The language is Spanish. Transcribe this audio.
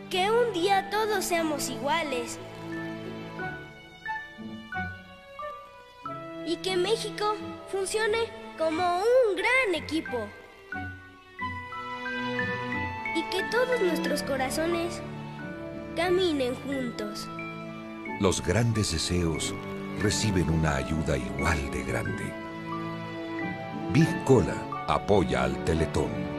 Que un día todos seamos iguales. Y que México funcione como un gran equipo. Y que todos nuestros corazones caminen juntos. Los grandes deseos reciben una ayuda igual de grande. Big Cola apoya al Teletón.